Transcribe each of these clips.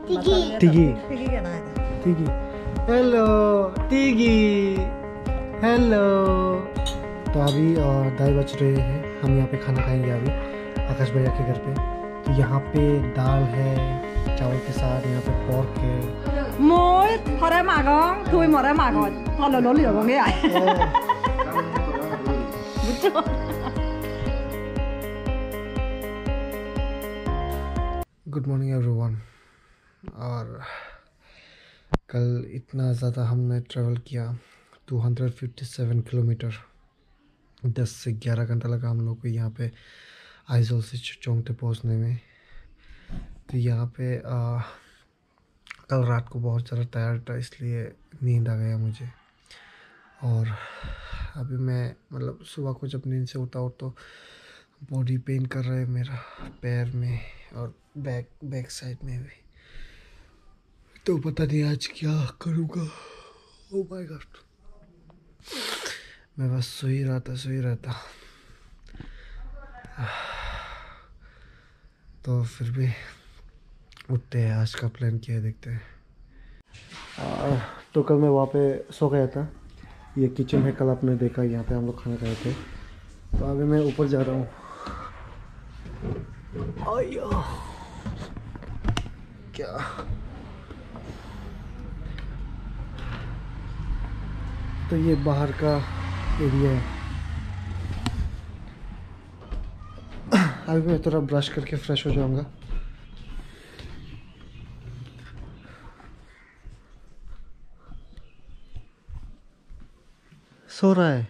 टिगी टिगी hello टिगी hello. तो अभी 2:30 बज रहे हैं, हम यहाँ पे खाना खाएंगे अभी आकाश भैया के घर पे। तो यहाँ पे दाल है चावल के साथ, यहाँ पे पोर्क है। Mỗi thôi đấy mà con, thui mà đấy mà con, con nó liều con nghe ai. Good morning everyone. और कल इतना ज़्यादा हमने ट्रैवल किया, 257 किलोमीटर, 10 से 11 घंटा लगा हम लोग को यहाँ पे आइजोल से चोंगते पहुँचने में। तो यहाँ पे कल रात को बहुत ज़्यादा टायर्ड था, इसलिए नींद आ गया मुझे। और अभी मैं मतलब सुबह को जब नींद से उठा हूँ तो बॉडी पेन कर रहा है मेरा, पैर में और बैक साइड में भी। तो पता नहीं आज क्या करूँगा। ओह माय गॉड, मैं बस सो ही रहा था। तो फिर भी उठते हैं, आज का प्लान किया है, देखते हैं। तो कल मैं वहाँ पे सो गया था। ये किचन है, कल आपने देखा, यहाँ पे हम लोग खाना खाए थे। तो अभी मैं ऊपर जा रहा हूँ। क्या तो ये बाहर का एरिया है। अभी मैं थोड़ा ब्रश करके फ्रेश हो जाऊंगा। सो रहा है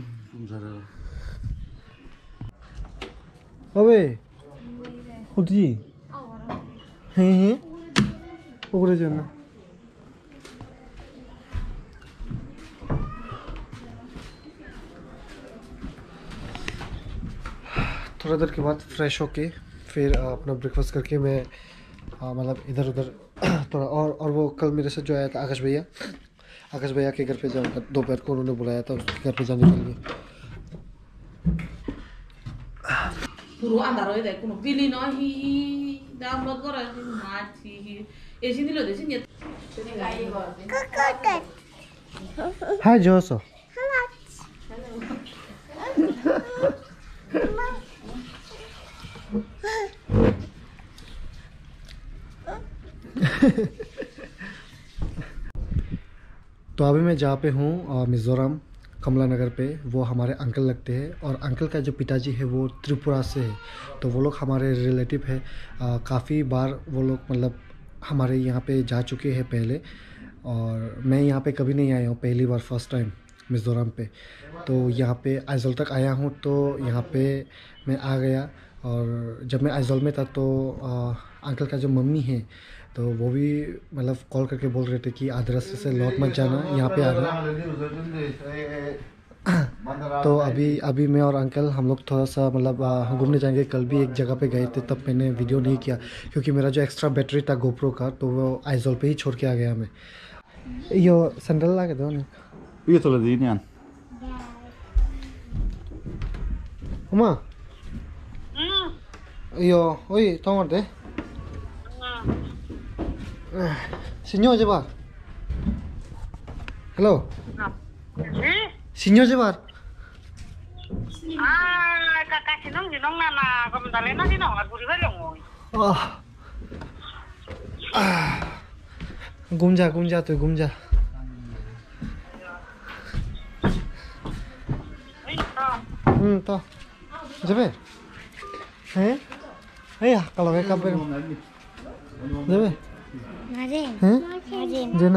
अबे उठ जी हैं उगरे जाना। थोड़ा देर के बाद फ्रेश होके फिर अपना ब्रेकफास्ट करके मैं मतलब इधर उधर थोड़ा और वो कल मेरे साथ जो आया था आकाश भैया के घर पे जाऊँगा। दोपहर को उन्होंने बुलाया था उसके घर पे जाने के लिए। Puro andar hoy de como Billy no hi download kora match hi esin dilo desin ya Hi Joso। तो अभी मैं जहाँ पे हूँ मिज़ोरम कमला नगर पे, वो हमारे अंकल लगते हैं। और अंकल का जो पिताजी है वो त्रिपुरा से है। तो वो लोग हमारे रिलेटिव है। काफ़ी बार वो लोग मतलब हमारे यहाँ पे जा चुके हैं पहले, और मैं यहाँ पे कभी नहीं आया हूँ, पहली बार फर्स्ट टाइम मिज़ोरम पे। तो यहाँ पे आइजोल तक आया हूँ, तो यहाँ पे मैं आ गया। और जब मैं आइजोल में था तो अंकल का जो मम्मी है तो वो भी मतलब कॉल करके बोल रहे थे कि आधे रास्ते से लौट मत जाना, यहाँ पे आना। तो अभी मैं और अंकल हम लोग थोड़ा सा मतलब घूमने जाएंगे। कल भी एक जगह पे गए थे, तब मैंने वीडियो नहीं किया क्योंकि मेरा जो एक्स्ट्रा बैटरी था गोप्रो का, तो वो आइजोल पे ही छोड़ के आ गया मैं। यो सैंडल ला के दो ना ये तो लदी नहीं उमा यो ओए तोमर दे Signor Jebar. Hello. Signor Jebar. Kakak sinong nana komdalena sinong aguri belong. घूम जा तो घूम जा। तो जबे हैं kalau kayak kabar जबे हैं जना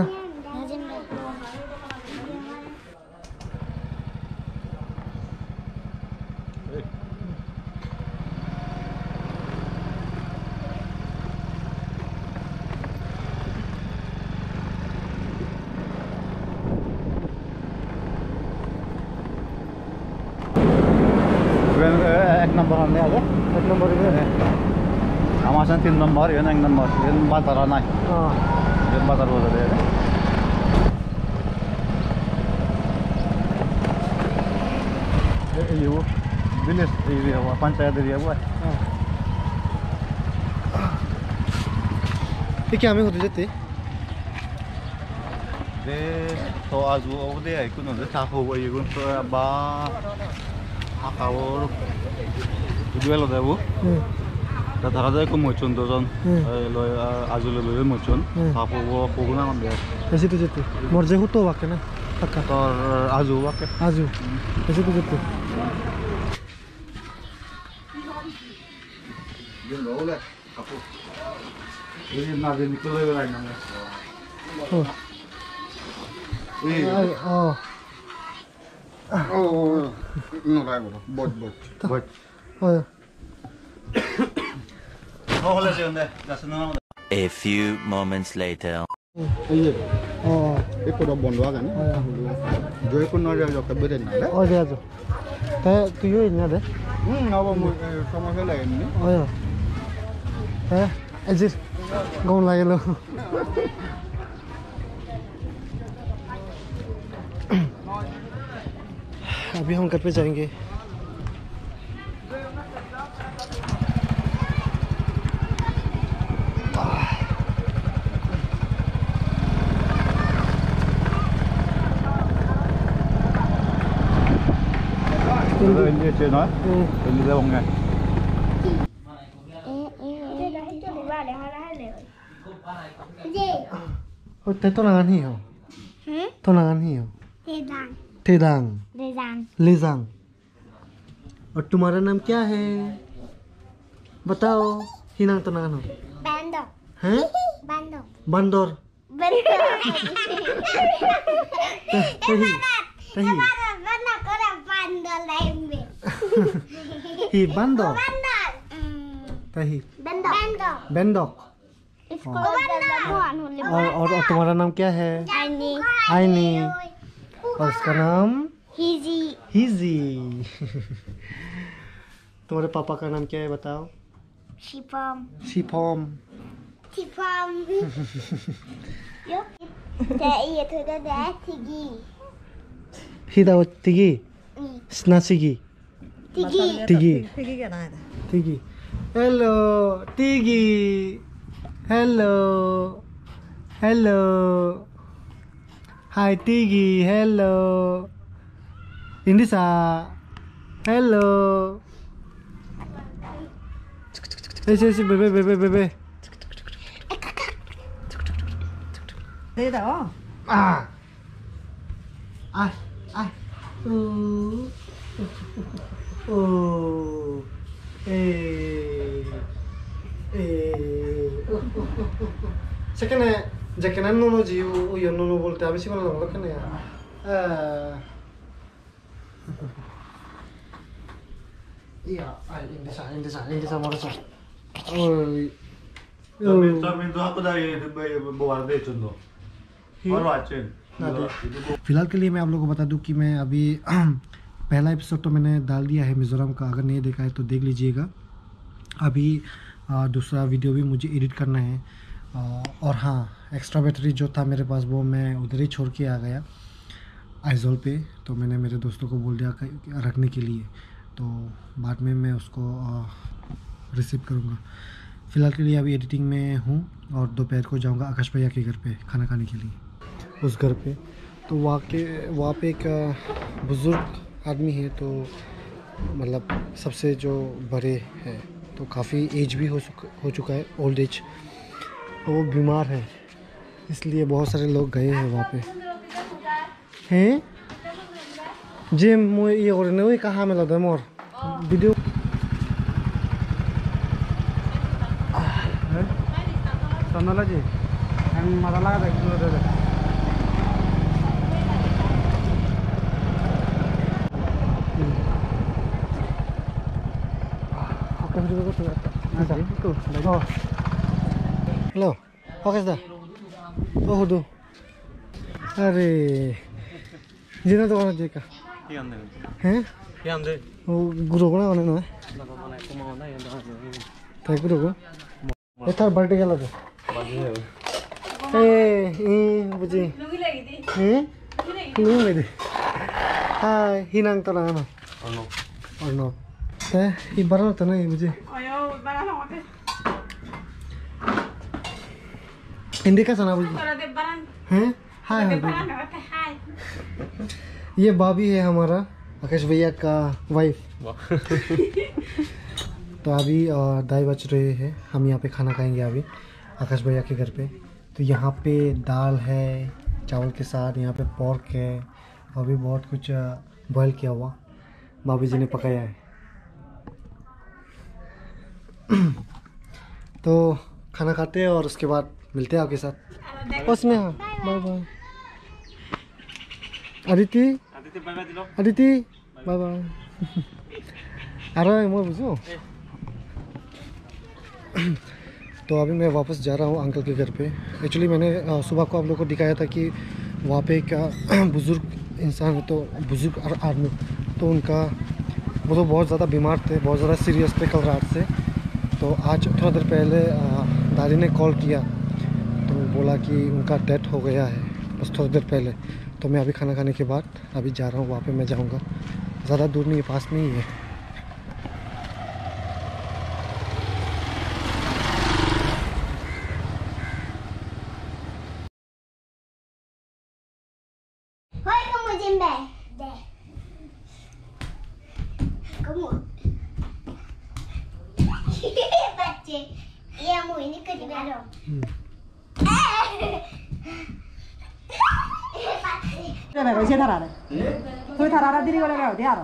एक नंबर हमने आगे एक नंबर इधर है हमारे 3 नंबर ये 1 नंबर ये बाजार आना है। हाँ ये बाजार बोल रहे हैं ये वो विलेज एरिया हुआ, पंचायत एरिया हुआ है। ये क्या हमें होते जाते deh to azu aku deh ikut nanti tahu boy ikut ba akawur jual lo deh bu dah ada aku muncul dosan lo azu lo muncul tahu bo aku guna ngambil ऐसे तो जाते मर्जे हो तो वाके ना पक्का tor azu wak आजू ऐसे तो जाते dia nggak boleh aku ini nanti nikolai lagi namanya oh oh oh no lagi bot oh oh boleh sih anda dah senang A few moments later. iya oh itu udah bond kan joy pun ada yang kebetulan ada oh dia tuh kayak tuh ini ada apa mau sama saya lain nih oh ya Ajit gaun lagi lo अभी हम घर पे जाएंगे ini cina ini dah bongnya ते तो नान ही हो तो नान ही हो तेदांग लेजांग और तुम्हारा नाम क्या है बताओ हिनांग तो नान हो हैं बंदर तही तही ही बंदर तही बेंडक और तुम्हारा नाम क्या है आईनी और इसका नाम हिजी तुम्हारे पापा का नाम क्या है बताओ शिफॉम हिदा तिगी स्नासिगी तिगी हेलो तिगी hello hi Tigi hello Indisa hello ese bebe Đây đó. Ai Second Jackana no ji you no bolte abi si bolo lo kene iya Indisa morosa oi tapi itu aku dari bawa deh contoh और अच्छे फिलहाल के लिए मैं आप लोगों को बता दूं कि मैं अभी पहला एपिसोड तो मैंने डाल दिया है मिज़ोरम का अगर नहीं देखा है तो देख लीजिएगा अभी दूसरा वीडियो भी मुझे एडिट करना है और हाँ एक्स्ट्रा बैटरी जो था मेरे पास वो मैं उधर ही छोड़ के आ गया आइजोल पे तो मैंने मेरे दोस्तों को बोल दिया रखने के लिए तो बाद में मैं उसको रिसीव करूँगा फ़िलहाल के लिए अभी एडिटिंग में हूँ और दोपहर को जाऊँगा आकाश भैया के घर पे खाना खाने के लिए उस घर पे तो वहाँ पे एक बुज़ुर्ग आदमी है तो मतलब सबसे जो बड़े हैं तो काफ़ी एज भी हो चुका है ओल्ड एज वो बीमार है इसलिए बहुत सारे लोग गए हैं वहाँ पे हैं जी मैं ये और नहीं कहाँ में लगा मोर वीडियो सुनो जी हम मजा लगा था Hello, oke dah. Oh udah. Aरे, जिना तो कौन देखा? हैं? वो गुरु को ना कौन है ना? ताकि गुरु को? ये थार बर्थडे क्या लगा? बुझी। हैं? लुंगी लगी थी। हाय, हिनांग तो ना ना? और नो। ये बड़ा तो नहीं बुझी। हिंदी का सुना बोलिए हैं। हाय हाय ये भाभी है हमारा आकाश भैया का वाइफ। तो अभी 2:30 बज रहे हैं, हम यहाँ पे खाना खाएंगे अभी आकाश भैया के घर पे। तो यहाँ पे दाल है चावल के साथ, यहाँ पे पोर्क है और भी बहुत कुछ बॉयल किया हुआ भाभी जी ने पकाया है। तो खाना खाते हैं और उसके बाद मिलते हैं आपके साथ उसमें। हाँ bye bye Aditi bye bye. अरे मैं बुझो। तो अभी मैं वापस जा रहा हूँ अंकल के घर पे। एक्चुअली मैंने सुबह को आप लोगों को दिखाया था कि वहाँ पे क्या बुज़ुर्ग इंसान है, तो बुज़ुर्ग आदमी, तो उनका वो तो बहुत ज़्यादा बीमार थे, बहुत ज़्यादा सीरियस थे कल रात से। तो आज थोड़ा देर पहले दादी ने कॉल किया तो बोला कि उनका डेथ हो गया है बस थोड़ी देर पहले। तो मैं अभी खाना खाने के बाद अभी जा रहा हूँ वहाँ पे मैं जाऊँगा, ज़्यादा दूर नहीं है, पास में ही है। 이제 달아래. 거기 달아라 들이 거래 어디 알아?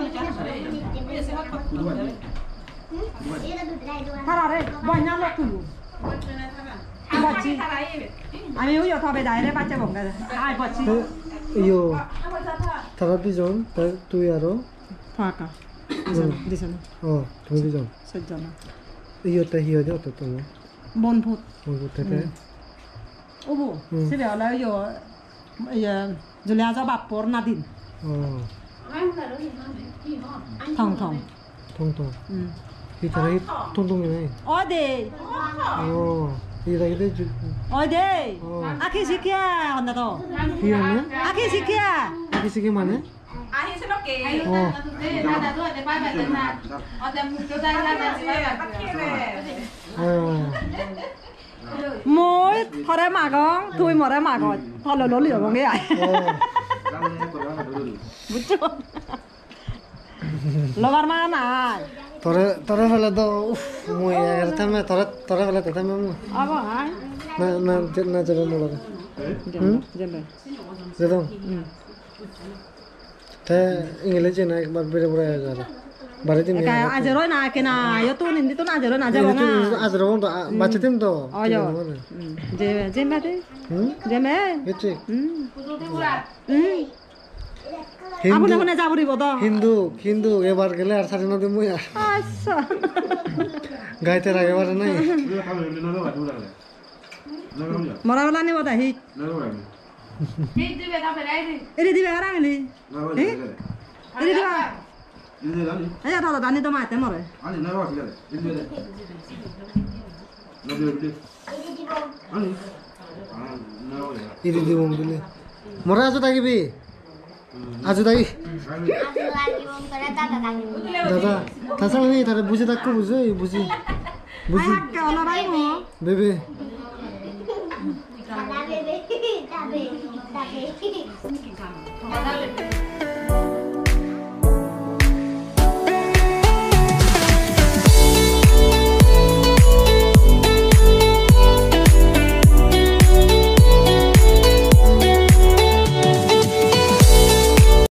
달아래. 뭐냐 너 그. 버치. 아니 우유 더 배다이래 받자 뭔가. 아 버치. यो थेरापी जोन तू यारो 파까. दिसना. तुम्हें भी जोन सज्जना. यो तो हियो जो तो तुम 본붓. वो तेरे 오부. 집에 올라요. 야 줄리아자 밥벌 나딘. 텅텅. 통통 이 तरह ही 통통이 नहीं 어디? ये देखिए 어디? 아키 시키야 언나도. हियो ने 아키 시키야. किसी के माने mỗi thore magon thui more magon thole lo liều bằng cái ai lo var mana này तोरे तोरे वाला तो मुझे यार था मैं तोरे तोरे वाला था मैं अब ai ना जब मोड़ा जब जब thế English này एक बार बेरे बुरा है जरा बारे दिन cái ai rồi na cái na yo tu nín tu na rồi na jabo na आज रोन तो बच्चे तुम तो ayo je je me de je me बेचे আপনি কোনে যাবরিব তো हिंदू ये बार गेले আর সারি না দিমু यार আচ্ছা গাইতে রাগে বারে নাই মরা বলা নি বতা হি এরি দিবে আর আইলি এরি দিবা এই তো দানি তো মাতে মরে 이리 দিব বলে মরা আছো থাকিবি আজ তাই দাদা তাছাড়া নেই তারে বুঝে থাকো বুঝে বুঝি বুঝি আক্কা ওলা ভাই মো বেবে Bebe.